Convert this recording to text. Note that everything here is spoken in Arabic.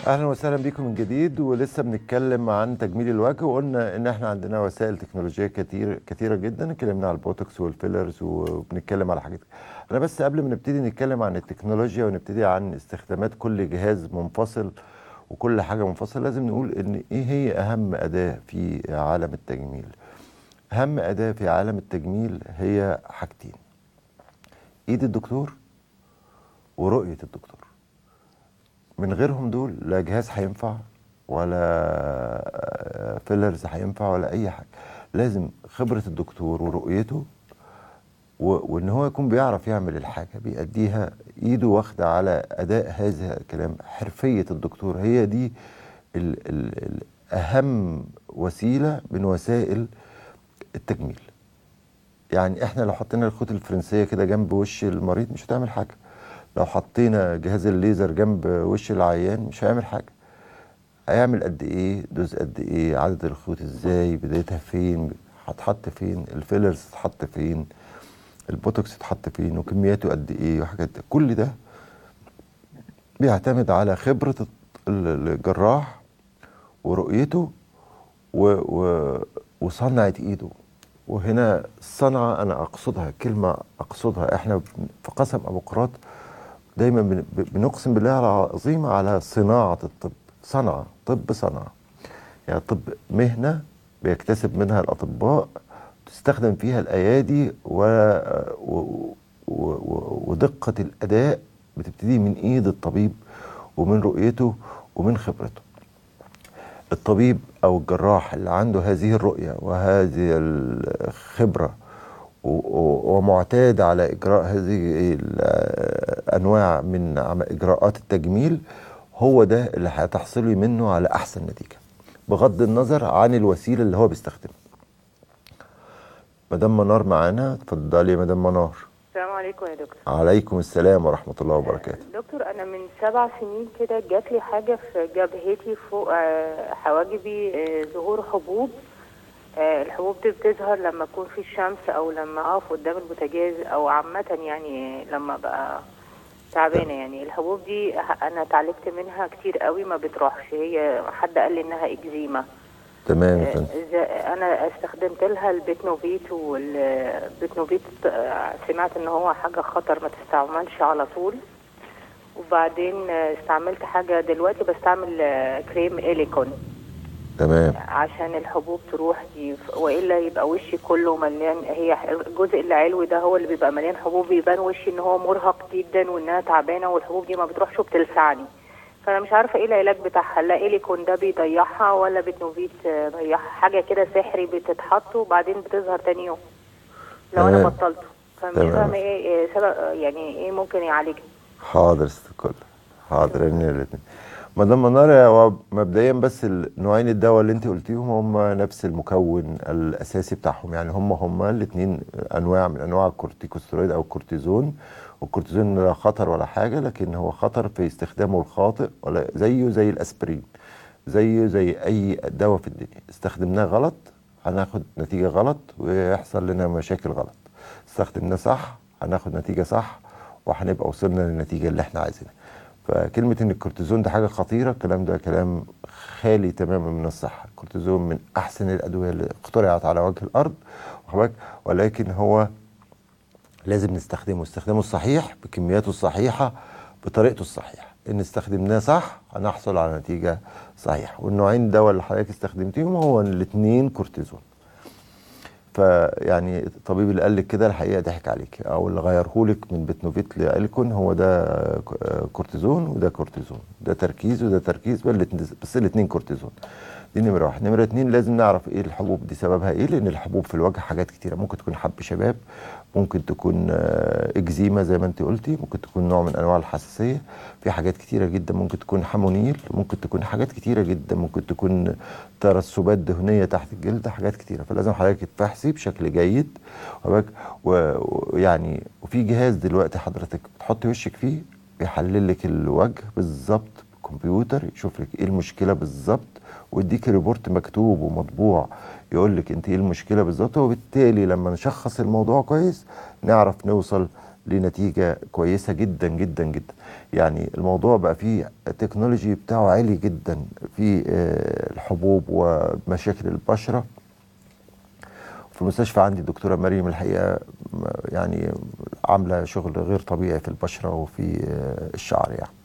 اهلا وسهلا بكم من جديد، ولسه بنتكلم عن تجميل الوجه، وقلنا ان احنا عندنا وسائل تكنولوجيه كتيره جدا. اتكلمنا على البوتوكس والفيلرز وبنتكلم على حاجات. انا بس قبل ما نبتدي نتكلم عن التكنولوجيا ونبتدي عن استخدامات كل جهاز منفصل وكل حاجه منفصله، لازم نقول ان ايه هي اهم اداه في عالم التجميل. اهم اداه في عالم التجميل هي حاجتين: ايد الدكتور ورؤيه الدكتور. من غيرهم دول لا جهاز هينفع ولا فيلرز هينفع ولا اي حاجه. لازم خبره الدكتور ورؤيته وان هو يكون بيعرف يعمل الحاجه بيأديها، ايده واخده على اداء هذا الكلام. حرفيه الدكتور هي دي ال اهم وسيله من وسائل التجميل. يعني احنا لو حطينا الخيوط الفرنسيه كده جنب وش المريض مش هتعمل حاجه، لو حطينا جهاز الليزر جنب وش العيان مش هيعمل حاجه. هيعمل قد ايه، دوز قد ايه، عدد الخيوط ازاي، بدايتها فين، هتحط فين، الفيلرز تتحط فين، البوتوكس تتحط فين، وكمياته قد ايه، وحاجات ده. كل ده بيعتمد على خبرة الجراح ورؤيته و و وصنعة ايده. وهنا الصنعة انا اقصدها كلمة اقصدها، احنا في قسم ابو قراط دايما بنقسم بالله العظيم على صناعة الطب. صنعة طب، صنعة يعني الطب مهنة بيكتسب منها الأطباء، تستخدم فيها الأيادي ودقة الأداء بتبتدي من إيد الطبيب ومن رؤيته ومن خبرته. الطبيب أو الجراح اللي عنده هذه الرؤية وهذه الخبرة ومعتاد على إجراء هذه الأنواع من إجراءات التجميل، هو ده اللي هتحصلي منه على أحسن نتيجة بغض النظر عن الوسيله اللي هو بيستخدمها. مدام منار معانا، اتفضلي يا مدام منار. السلام عليكم يا دكتور. عليكم السلام ورحمه الله وبركاته. دكتور، انا من 7 سنين كده جات لي حاجه في جبهتي فوق حواجبي، ظهور حبوب. الحبوب دي بتظهر لما اكون في الشمس او لما اقف قدام البوتاجاز او عامه، يعني لما بقى تعبانه. يعني الحبوب دي انا اتعالجت منها كتير قوي ما بتروحش، هي حد قال لي انها اكزيما. تمام يا فندم. انا استخدمت لها البيتنوفيت، والبيتنوفيت سمعت ان هو حاجه خطر ما تستعملش على طول. وبعدين استعملت حاجه دلوقتي بستعمل كريم إليكون تمام عشان الحبوب تروح دي، والا يبقى وشي كله مليان. هي الجزء العلوي ده هو اللي بيبقى مليان حبوب، بيبان وشي ان هو مرهق جدا وانها تعبانه، والحبوب دي ما بتروحش وبتلسعني. فانا مش عارفه ايه العلاج بتاعها، لا إليكون ده بيضيعها ولا بيتنوفيت ضيعها. حاجه كده سحري بتتحط وبعدين بتظهر تاني يوم لو انا بطلته. فمش فاهمه ايه سبب، يعني ايه ممكن يعالجني. حاضر استقل. حاضر الاثنين. مدام منار، هو مبدئيا بس النوعين الدواء اللي انت قلتيهم هم نفس المكون الاساسي بتاعهم، يعني هم الاثنين انواع من انواع الكورتيكوستيرويد او الكورتيزون. والكورتيزون لا خطر ولا حاجه، لكن هو خطر في استخدامه الخاطئ، ولا زيه زي الاسبرين، زيه زي اي دواء في الدنيا. استخدمناه غلط هناخد نتيجه غلط ويحصل لنا مشاكل غلط. استخدمناه صح هناخد نتيجه صح وهنبقى وصلنا للنتيجه اللي احنا عايزينها. فكلمة ان الكورتيزون ده حاجة خطيرة، الكلام ده كلام خالي تماما من الصحة. الكورتيزون من احسن الادوية اللي اخترعت على وجه الارض، ولكن هو لازم نستخدمه استخدامه الصحيح بكمياته الصحيحة بطريقته الصحيحة. ان استخدمناه صح هنحصل على نتيجة صحيحة. والنوعين دواء اللي حضرتك استخدمتيهم هو الاثنين كورتيزون. فيعني الطبيب اللي قال لك كده الحقيقه ضحك عليك، او اللي غيرهولك من بيتنوفيت لاليكون هو ده كورتيزون وده كورتيزون، ده تركيز وده تركيز، بس الاثنين كورتيزون. دي نمره واحد. نمره اتنين، لازم نعرف ايه الحبوب دي سببها ايه، لان الحبوب في الوجه حاجات كتيره. ممكن تكون حب شباب، ممكن تكون اكزيما زي ما انت قلتي، ممكن تكون نوع من انواع الحساسيه. في حاجات كتيره جدا، ممكن تكون حمونيل، ممكن تكون حاجات كتيره جدا، ممكن تكون ترسبات دهنيه تحت الجلد، حاجات كتيره. فلازم حضرتك تفحصي بشكل جيد. ويعني وفي جهاز دلوقتي حضرتك تحطي وشك فيه بيحلل لك الوجه بالظبط، كمبيوتر يشوف لك ايه المشكله بالظبط، ويديك ريبورت مكتوب ومطبوع يقول لك انت ايه المشكله بالظبط. وبالتالي لما نشخص الموضوع كويس نعرف نوصل لنتيجة كويسة جدا جدا جدا. يعني الموضوع بقى فيه التكنولوجي بتاعه عالي جدا في الحبوب ومشاكل البشرة. في المستشفى عندي الدكتورة مريم الحقيقة يعني عاملة شغل غير طبيعي في البشرة وفي الشعر يعني.